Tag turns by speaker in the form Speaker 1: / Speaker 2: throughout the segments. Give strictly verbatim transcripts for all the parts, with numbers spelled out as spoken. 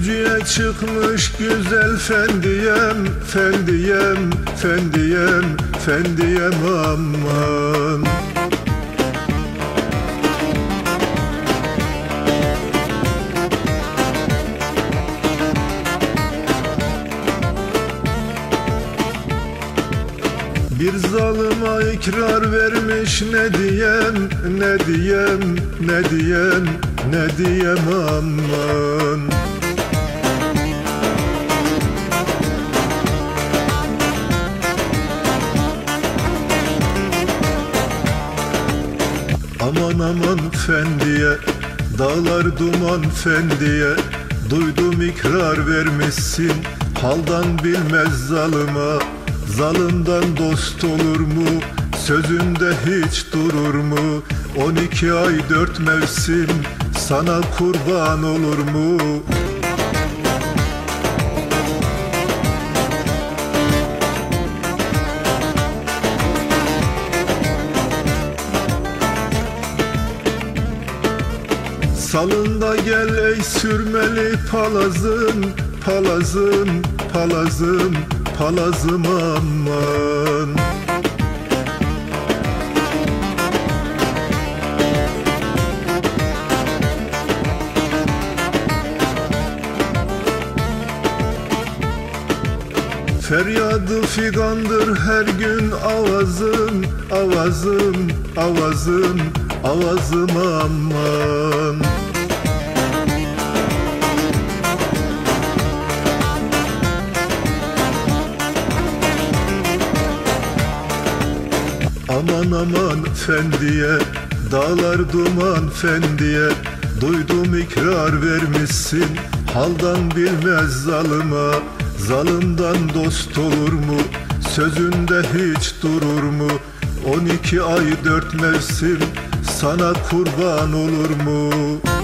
Speaker 1: Sürücüye çıkmış güzel fendiyem, fendiyem, fendiyem, fendiyem aman. Bir zalıma ikrar vermiş ne diyem, ne diyem, ne diyem, ne diyem aman. Aman aman fendiye, dağlar duman fendiye, duydum ikrar vermişsin, haldan bilmez zalıma. Zalımdan dost olur mu, sözünde hiç durur mu? On iki ay dört mevsim, sana kurban olur mu? Salında gel ey sürmeli palazım, palazım, palazım, palazım aman. Feryadı figandır her gün avazım, avazım, avazım, avazım aman. Aman aman fendiye, dağlar duman fendiye, duydum ikrar vermişsin, haldan bilmez zalıma. Zalımdan dost olur mu, sözünde hiç durur mu? On iki ay dört mevsim, sana kurban olur mu?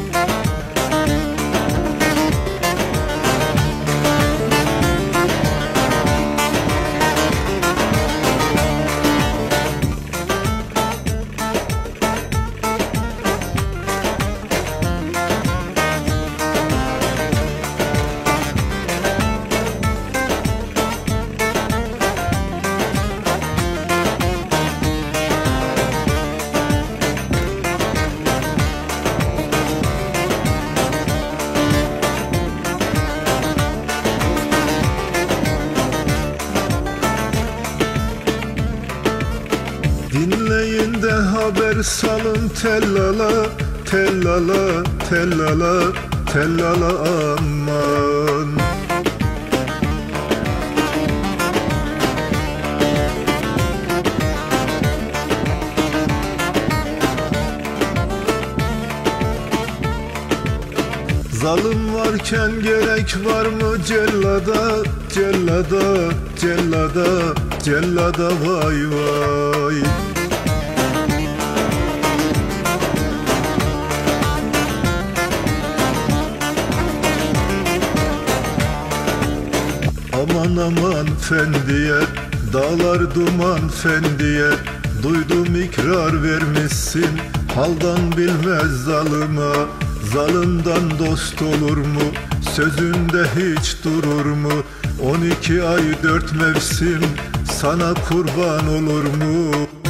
Speaker 1: Dinleyin de haber salın tellala, tellala, tellala, tellala aman. Zalim varken gerek var mı cellada, cellada, cellada, cellada vay vay. Aman aman fendiye, dağlar duman fendiye, duydum ikrar vermişsin, haldan bilmez zalıma. Zalımdan dost olur mu, sözünde hiç durur mu? On iki ay dört mevsim, sana kurban olur mu?